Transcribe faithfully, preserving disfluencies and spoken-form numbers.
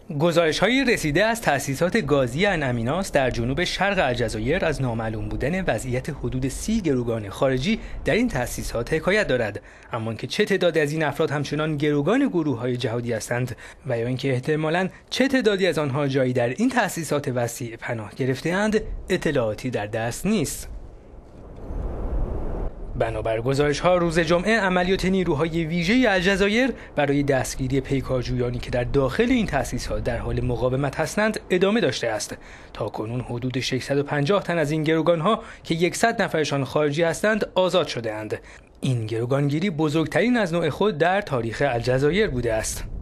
گزارش‌های رسیده از تأسیسات گازی انامیناس در جنوب شرق الجزایر از نامعلوم بودن وضعیت حدود سی گروگان خارجی در این تأسیسات حکایت دارد، اما اینکه چه تعدادی از این افراد همچنان گروگان گروه‌های جهادی هستند و یا اینکه احتمالاً چه تعدادی از آنها جایی در این تأسیسات وسیع پناه گرفته‌اند، اطلاعاتی در دست نیست. بنابر گزارش‌ها روز جمعه عملیات نیروهای ویژه الجزایر برای دستگیری پیکارجویانی که در داخل این تأسیسات در حال مقاومت هستند ادامه داشته است. تاکنون حدود ششصد و پنجاه تن از این گروگان‌ها که صد نفرشان خارجی هستند آزاد شده‌اند. این گروگانگیری بزرگترین از نوع خود در تاریخ الجزایر بوده است.